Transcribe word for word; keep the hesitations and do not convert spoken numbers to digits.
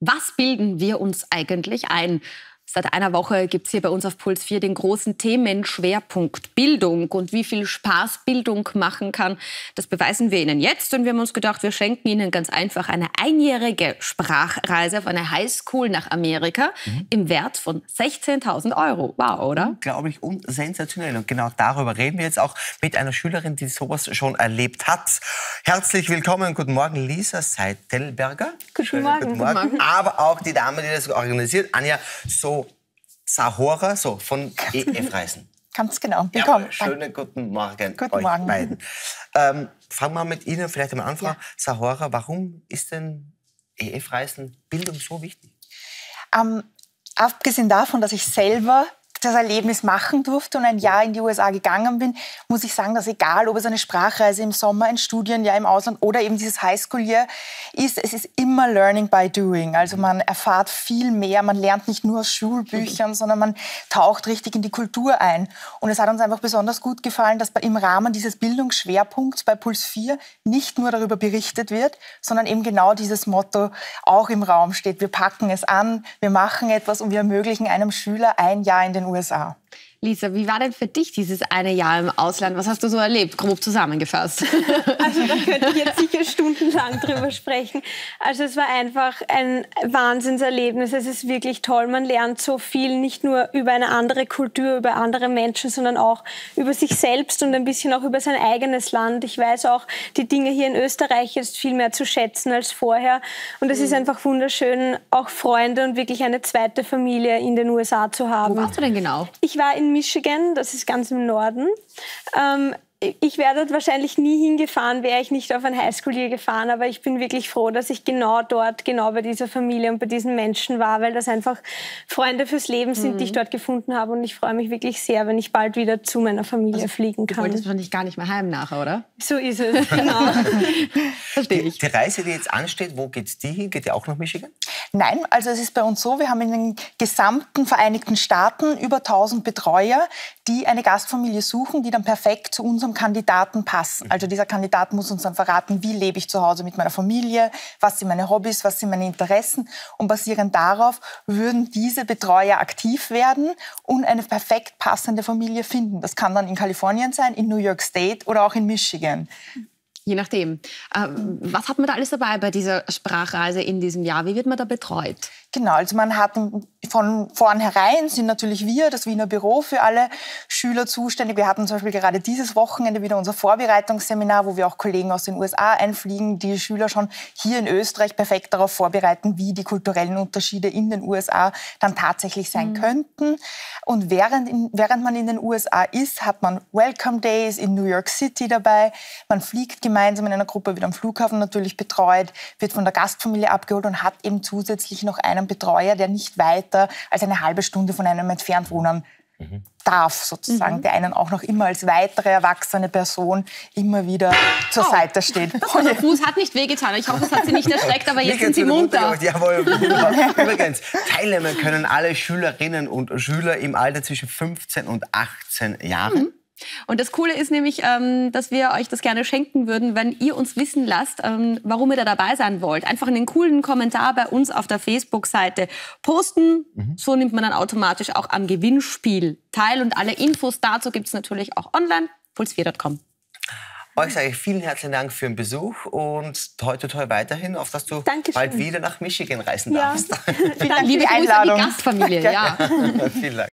Was bilden wir uns eigentlich ein? Seit einer Woche gibt es hier bei uns auf Puls vier den großen Themenschwerpunkt Bildung. Und wie viel Spaß Bildung machen kann, das beweisen wir Ihnen jetzt. Und wir haben uns gedacht, wir schenken Ihnen ganz einfach eine einjährige Sprachreise auf eine Highschool nach Amerika mhm. im Wert von sechzehntausend Euro. Wow, oder? Unglaublich und sensationell. Und genau darüber reden wir jetzt auch mit einer Schülerin, die sowas schon erlebt hat. Herzlich willkommen, guten Morgen, Lisa Seitelberger. Guten Morgen. Guten Morgen. Guten Morgen. Aber auch die Dame, die das organisiert, Anja So Sahora, so von E F-Reisen. Ganz genau. Willkommen. Ja, schönen guten Morgen guten euch Morgen. beiden. Ähm, fangen wir mit Ihnen vielleicht einmal an, Frau Ja. Sahora. Warum ist denn E F-Reisen, Bildung so wichtig? Ähm, abgesehen davon, dass ich selber das Erlebnis machen durfte und ein Jahr in die U S A gegangen bin, muss ich sagen, dass egal, ob es eine Sprachreise im Sommer, ein Studienjahr im Ausland oder eben dieses Highschool-Jahr ist, es ist immer Learning by Doing. Also man erfahrt viel mehr, man lernt nicht nur aus Schulbüchern, mhm. sondern man taucht richtig in die Kultur ein. Und es hat uns einfach besonders gut gefallen, dass im Rahmen dieses Bildungsschwerpunkts bei Puls vier nicht nur darüber berichtet wird, sondern eben genau dieses Motto auch im Raum steht. Wir packen es an, wir machen etwas und wir ermöglichen einem Schüler ein Jahr in den U S A. Lisa, wie war denn für dich dieses eine Jahr im Ausland? Was hast du so erlebt, grob zusammengefasst? Also da könnte ich jetzt sicher stundenlang drüber sprechen. Also es war einfach ein Wahnsinnserlebnis. Es ist wirklich toll. Man lernt so viel, nicht nur über eine andere Kultur, über andere Menschen, sondern auch über sich selbst und ein bisschen auch über sein eigenes Land. Ich weiß auch, die Dinge hier in Österreich jetzt viel mehr zu schätzen als vorher. Und es ist einfach wunderschön, auch Freunde und wirklich eine zweite Familie in den U S A zu haben. Wo warst du denn genau? Ich war in Michigan, das ist ganz im Norden. Ähm, ich wäre dort wahrscheinlich nie hingefahren, wäre ich nicht auf ein Highschool-Jahr gefahren. Aber ich bin wirklich froh, dass ich genau dort, genau bei dieser Familie und bei diesen Menschen war, weil das einfach Freunde fürs Leben sind, mhm. die ich dort gefunden habe. Und ich freue mich wirklich sehr, wenn ich bald wieder zu meiner Familie also, fliegen kann. Du wolltest wahrscheinlich gar nicht mehr heim nachher, oder? So ist es, genau. Verstehe ich. Die, die Reise, die jetzt ansteht, wo geht's die hin? Geht die auch nach Michigan? Nein, also es ist bei uns so, wir haben in den gesamten Vereinigten Staaten über tausend Betreuer, die eine Gastfamilie suchen, die dann perfekt zu unserem Kandidaten passen. Also dieser Kandidat muss uns dann verraten, wie lebe ich zu Hause mit meiner Familie, was sind meine Hobbys, was sind meine Interessen. Und basierend darauf würden diese Betreuer aktiv werden und eine perfekt passende Familie finden. Das kann dann in Kalifornien sein, in New York State oder auch in Michigan. Je nachdem. Ähm, was hat man da alles dabei bei dieser Sprachreise in diesem Jahr? Wie wird man da betreut? Genau, also man hat von vornherein sind natürlich wir, das Wiener Büro, für alle Schüler zuständig. Wir hatten zum Beispiel gerade dieses Wochenende wieder unser Vorbereitungsseminar, wo wir auch Kollegen aus den U S A einfliegen, die Schüler schon hier in Österreich perfekt darauf vorbereiten, wie die kulturellen Unterschiede in den U S A dann tatsächlich sein mhm. könnten. Und während, in, während man in den U S A ist, hat man Welcome Days in New York City dabei. Man fliegt gemeinsam in einer Gruppe, wird am Flughafen natürlich betreut, wird von der Gastfamilie abgeholt und hat eben zusätzlich noch einen Betreuer, der nicht weiter als eine halbe Stunde von einem entfernt wohnen mhm. darf, sozusagen, mhm. der einen auch noch immer als weitere erwachsene Person immer wieder zur oh. Seite steht. Der Fuß hat nicht wehgetan. Ich hoffe, es hat Sie nicht erschreckt, aber jetzt sind Sie munter. Jawohl. Übrigens, teilnehmen können alle Schülerinnen und Schüler im Alter zwischen fünfzehn und achtzehn Jahren. Mhm. Und das Coole ist nämlich, ähm, dass wir euch das gerne schenken würden, wenn ihr uns wissen lasst, ähm, warum ihr da dabei sein wollt. Einfach einen coolen Kommentar bei uns auf der Facebook-Seite posten. Mhm. So nimmt man dann automatisch auch am Gewinnspiel teil. Und alle Infos dazu gibt es natürlich auch online, puls vier punkt com. Euch sage ich vielen herzlichen Dank für den Besuch und toi toi toi weiterhin, auf dass du Dankeschön. Bald wieder nach Michigan reisen ja. darfst. Vielen Dank, liebe Grüße an die Gastfamilie. Ja. Vielen Dank.